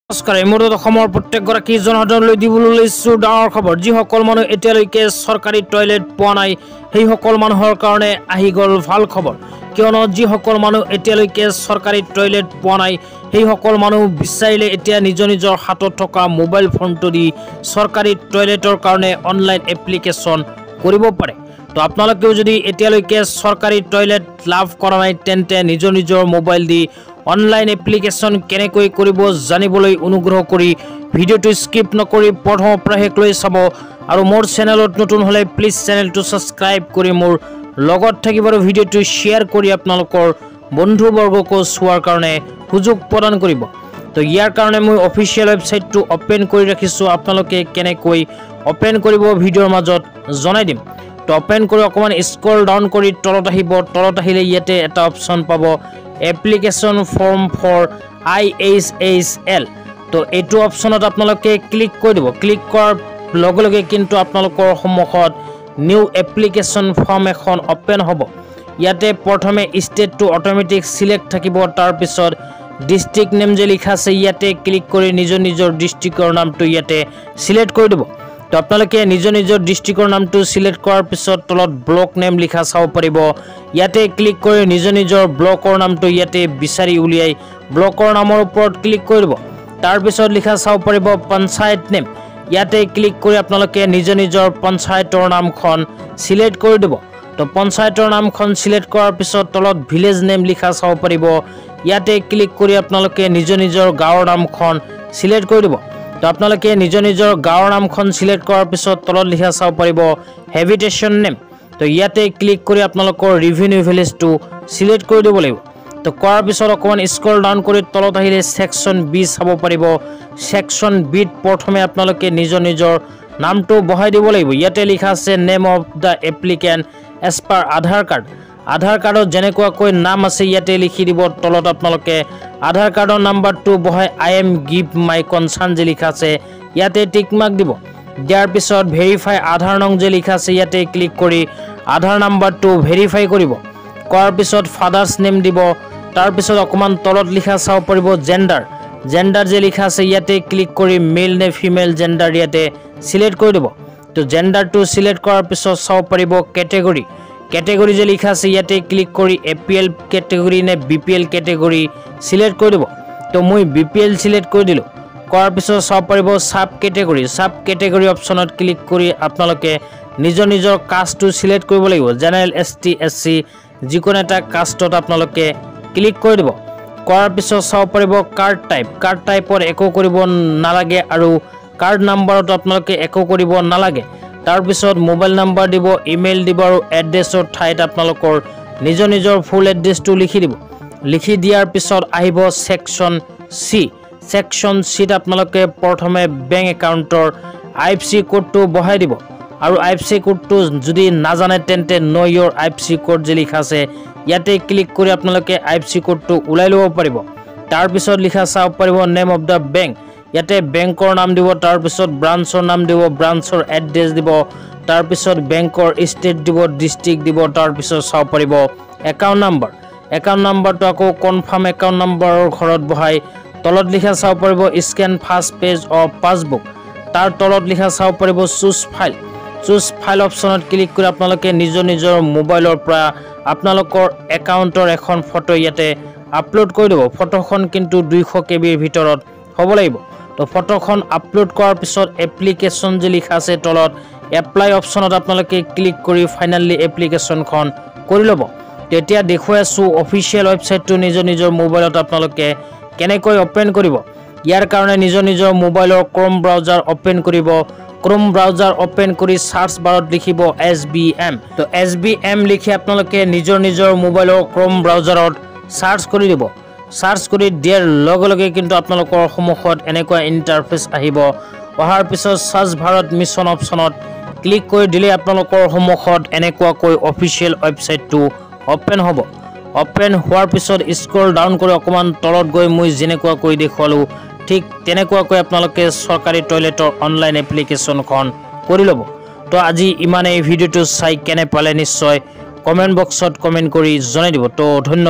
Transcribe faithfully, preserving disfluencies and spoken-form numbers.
নমস্কাৰ মোৰ অসমৰ প্ৰত্যেকগৰাকী জনসাধাৰণলৈ দিবলৈ লৈছো ডাঙৰ খবৰ যি সকল মানুহ এতিয়ালৈকে চৰকাৰী টয়লেট পোৱা নাই সেই সকল মানুহৰ কাৰণে আহি গল ভাল খবৰ কিয়নো যি সকল মানুহ এতিয়ালৈকে চৰকাৰী টয়লেট পোৱা নাই সেই সকল মানুহ বিচাৰিলে এতিয়া নিজৰ নিজৰ হাতত থকা মোবাইল ফোনটো দি চৰকাৰী টয়লেটৰ কাৰণে অনলাইন এপ্লিকেশন কৰিব পাৰে তো আপোনালোকেও যদি এতিয়ালৈকে চৰকাৰী টয়লেট লাভ কৰা নাই তেন্তে নিজৰ নিজৰ মোবাইল দি অনলাইন এপ্লিকেশন কেনেকৈ কৰিব জানিবলৈ অনুগ্ৰহ কৰি ভিডিওটো স্কিপ নকৰি প্ৰথমৰ পৰা শেষলৈ চাব আৰু মোৰ চেনেলত নতুন হলে প্লিজ চেনেলটো সাবস্ক্ৰাইব কৰি মোৰ লগত থাকিব আৰু ভিডিওটো শেয়াৰ কৰি আপোনালোকৰ বন্ধু বৰ্গক চোৱাৰ কাৰণে সুযোগ প্ৰদান কৰিব তো ইয়াৰ কাৰণে মই অফিচিয়েল ওয়েবসাইটটো ওপেন কৰি ৰাখিছো আপোনালোকে কেনেকৈ ওপেন কৰিব ভিডিওৰ মাজত জনাই দিম তো ওপেন কৰি অকমান স্ক্ৰল ডাউন কৰি তলত আহিব তলত আহিলে ইয়াতে এটা অপচন পাব application form for I H H L তো এইটো অপচনত আপোনালোকে ক্লিক কৰি দিব ক্লিক কৰাৰ লগে লগে কিন্তু আপোনালোকৰ সন্মুখত নিউ এপ্লিকেশন ফৰ্ম এখন ওপেন হ'ব ইয়াতে প্ৰথমে ষ্টেট টু অটোমেটিক সিলেক্ট থাকিব তাৰ পিছত ডিস্ট্ৰিক্ট নেম যে লিখা আছে ইয়াতে ক্লিক কৰি নিজৰ নিজৰ ডিস্ট্ৰিক্টৰ নামটো ইয়াতে সিলেক্ট কৰি দিব তো আপোনালোকে নিজৰ নিজৰ ডিস্ট্ৰিক্টৰ নামটো সিলেক্ট কৰাৰ পিছত তলত ব্লক নেম লিখা চাব পাৰিব ইয়াতে ক্লিক কৰি নিজৰ নিজৰ ব্লকৰ নামটো ইয়াতে বিচাৰি উলিয়াই ব্লকৰ নামৰ ওপৰত ক্লিক কৰি দিব তাৰ পিছত লিখা চাব পাৰিব পঞ্চায়ত নেম ইয়াতে ক্লিক কৰি আপোনালোকে নিজৰ নিজৰ পঞ্চায়তৰ নামখন সিলেক্ট কৰি দিব তো পঞ্চায়তৰ নামখন সিলেক্ট কৰাৰ পিছত তলত ভিলেজ নেম লিখা চাব পাৰিব ইয়াতে ক্লিক কৰি আপোনালোকে নিজৰ নিজৰ গাঁৱৰ নামখন সিলেক্ট কৰি দিব তো আপোনালোকে নিজৰ নিজৰ গাঁৱৰ নামখন সিলেক্ট কৰাৰ পিছত তলত লিখা চাব পাৰিব হেবিটেশন নেম তো ইয়াতে ক্লিক কৰি আপোনালোকৰ ৰিভিনিউ ভিলেজটো সিলেক্ট কৰি দিব লাগিব তো কৰাৰ পিছত অকমান স্ক্ৰল ডাউন কৰি তলত আহিলে সেকশন বি চাব পাৰিব সেকশন বি প্ৰথমে আপোনালোকে নিজৰ নিজৰ নামটো বহাই দিব লাগিব ইয়াতে লিখা আছে name of the applicant as per Aadhaar card Aadhaar কাৰ্ডত যেনেকুৱাকৈ নাম আছে ইয়াতে লিখি দিব তলত আপোনালোকে আধাৰ কাৰ্ডৰ নাম্বাৰটো বহাই I am give my concern যে লিখা আছে ইয়াতে টিক মাৰ্ক দিব দিয়াৰ পিছত ভেৰিফাই আধাৰ নং যে লিখা আছে ইয়াতে ক্লিক কৰি আধাৰ নাম্বাৰটো ভেৰিফাই কৰিব কৰাৰ পিছত ফাদাৰ্স নেম দিব তাৰ পিছত অকমান তলত লিখা চাব পাৰিব জেন্ডাৰ জেন্ডাৰ যে লিখা আছে ইয়াতে ক্লিক কৰি মেল নে ফিমেল জেন্ডাৰ ইয়াতে সিলেক্ট কৰি দিব তো জেন্ডাৰটো সিলেক্ট কৰাৰ পিছত চাব পাৰিব ক্যাটেগৰি ক্যাটেগৰি যে লিখা আছে ইয়াতে ক্লিক কৰি এপিএল ক্যাটেগৰি নে বিপিএল ক্যাটেগৰি সিলেক্ট কৰি দিব তো মই বিপিএল সিলেক্ট কৰি দিলো কৰাৰ পিছত চাব পাৰিব সাব ক্যাটেগৰি সাব ক্যাটেগৰি অপচনত ক্লিক কৰি আপোনালোকে নিজৰ নিজৰ কাষ্টটো সিলেক্ট কৰিব লাগিব জেনাৰেল এসটি এসসি যিকোনো এটা কাষ্টত আপোনালোকে ক্লিক কৰি দিব কৰাৰ পিছত চাব পাৰিব কাৰ্ড টাইপ কাৰ্ড টাইপৰ একো কৰিব নালাগে আৰু কাৰ্ড নাম্বাৰত আপোনালোকে একো কৰিব নালাগে তাৰ পিছত মোবাইল নাম্বাৰ দিব ইমেইল দিব আৰু এড্ৰেছৰ ঠাইত আপোনালোকৰ নিজৰ নিজৰ ফুল এড্ৰেছটো লিখি দিব লিখি দিয়াৰ পিছত আহিব সেকশন সি সেকশন সিত আপোনালোকে প্ৰথমে বেংক একাউণ্টৰ আইএফএসি কোডটো বহাই দিব আৰু আইএফএসি কোডটো যদি নাজানে তেন্তে নো ইয়োৰ আইএফএসি কোড যে লিখা আছে ইয়াতে ক্লিক কৰি আপোনালোকে আইএফএসি কোডটো উলাই ল'ব পাৰিব তাৰ পিছত লিখা চাব পাৰিব নেম অফ দা বেংক ইয়াতে বেংকৰ নাম দিব তাৰ পিছত ব্ৰাঞ্চৰ নাম দিব ব্ৰাঞ্চৰ এড্ৰেছ দিব তাৰ পিছত বেংকৰ ষ্টেট দিব ডিস্ট্ৰিক্ট দিব তাৰ পিছত চাব পাৰিব একাউণ্ট নাম্বাৰ একাউণ্ট নাম্বাৰটো আকৌ কনফাৰ্ম একাউণ্ট নাম্বাৰৰ ঘৰত বহাই তলত লিখা চাব পাৰিব scan first page of passbook তাৰ তলত লিখা চাব পাৰিব চুজ ফাইল চুজ ফাইল অপচনত ক্লিক কৰি আপোনালোকে নিজৰ নিজৰ মোবাইলৰ পৰা আপোনালোকৰ একাউণ্টৰ এখন ফটো ইয়াতে আপলোড কৰি দিব ফটোখন কিন্তু দুইশ কেবিৰ ভিতৰত হ'ব লাগিব তো ফটোখন আপলোড কৰাৰ পিছত এপ্লিকেশন যে লিখা আছে তলত এপ্লাই অপচনত আপোনালোকে ক্লিক কৰি ফাইনালি এপ্লিকেশনখন কৰি ল'ব তেতিয়া দেখুৱাই আছো অফিচিয়েল ওয়েবসাইটটো নিজৰ নিজৰ মোবাইলত আপোনালোকে কেনেকৈ ওপেন কৰিব ইয়াৰ কাৰণে নিজৰ নিজৰ মোবাইলৰ ক্ৰোম ব্ৰাউজাৰ ওপেন কৰিব ক্ৰোম ব্ৰাউজাৰ ওপেন কৰি সাৰ্চ বাৰত লিখিব এছ বি এম তো এছ বি এম লিখি আপোনালোকে নিজৰ নিজৰ মোবাইলৰ ক্ৰোম ব্ৰাউজাৰত সাৰ্চ কৰি দিব সাৰ্চ কৰি দিয়াৰ লগে লগে কিন্তু আপোনালোকৰ সন্মুখত এনেকুৱা ইন্টাৰফেস আহিব অহাৰ পিছত স্বচ্ছ ভাৰত মিছন অপচনত ক্লিক কৰি দিলে আপোনালোকৰ সন্মুখত এনেকুৱাকৈ অফিচিয়েল ওয়েবসাইটটো ওপেন হ'ব ওপেন হোৱাৰ পিছত স্ক্ৰল ডাউন কৰি অকমান তলত গৈ মই যেনেকুৱাকৈ দেখুৱালো ঠিক তেনেকুৱাকৈ আপোনালোকে চৰকাৰী টয়লেটৰ অনলাইন এপ্লিকেশনখন কৰি ল'ব তো আজি ইমানে ভিডিওটো চাই কেনে পালে নিশ্চয় কমেন্ট বক্সত কমেন্ট কৰি জনাই দিব তো ধন্যবাদ।